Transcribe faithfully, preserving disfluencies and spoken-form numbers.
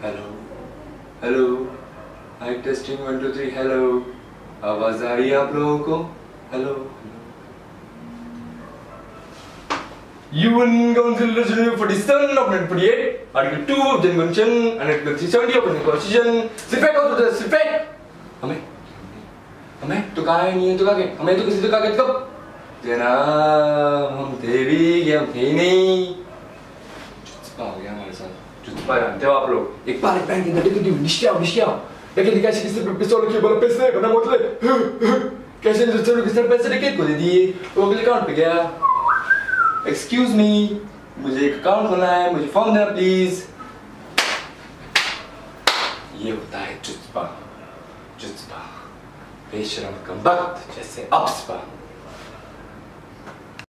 Hello hello mic testing one two three hello आवाज आ रही है आप लोगों को hello You will consider resolution forty-seven of nineteen forty-eight, Article two of the Convention and Article three seventy of the Constitution. Sit back out of the sit back. हमें हमें तो कहाँ है नहीं है तो कहाँ के हमें तो किसी तो कहाँ के कब जनाब हम थे भी ये हम थे नहीं चुप्पा हो गया हमारे साथ चुप्पा जानते हो आप लोग एक बार एक पैन के अंदर देखो दियो निश्चय निश्चय लेकिन कैसे किसी पे पिस्तौल की बोला पैसे बना मतलब कैसे दूसरे किसी पैसे लेके को दे दिए वो अगले अकाउंट पे गया एक्सक्यूज मी मुझे एक अकाउंट खोलना है मुझे फॉर्म देना प्लीज ये होता है चुप्पा चुप्पा बेशरम कम वक्त जैसे अप्स पर